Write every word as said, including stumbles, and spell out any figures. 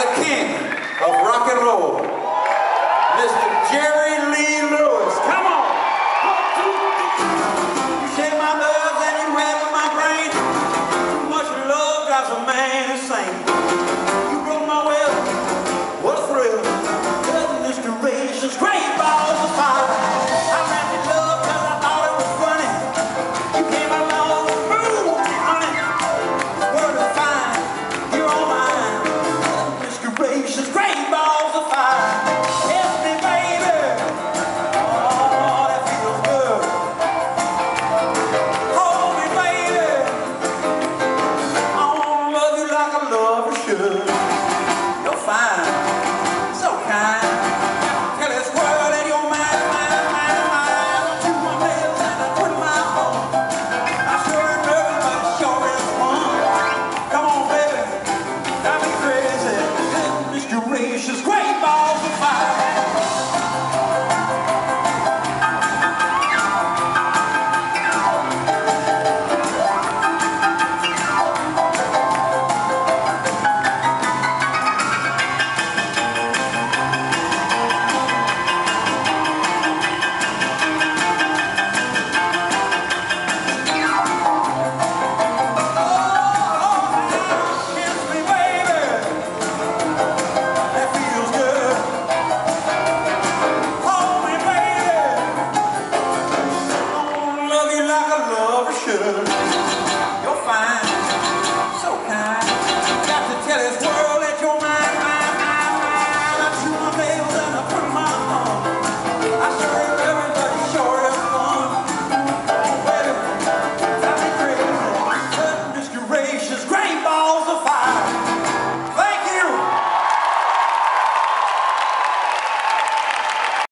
the king of rock and roll, Mister Jerry Lee Lewis. Come on. You shake my nerves and you rattle my brain. Too much love drives a man insane. You broke my will. What a thrill. Goodness gracious, great balls of fire. I ran in love because I thought it was funny. You came along, moved me, honey. Word of fine, you're all mine. Goodness gracious, great balls of fire. Kiss me, baby. Oh, that feels good. Hold me, baby. I wanna love you like I love you should. You're fine.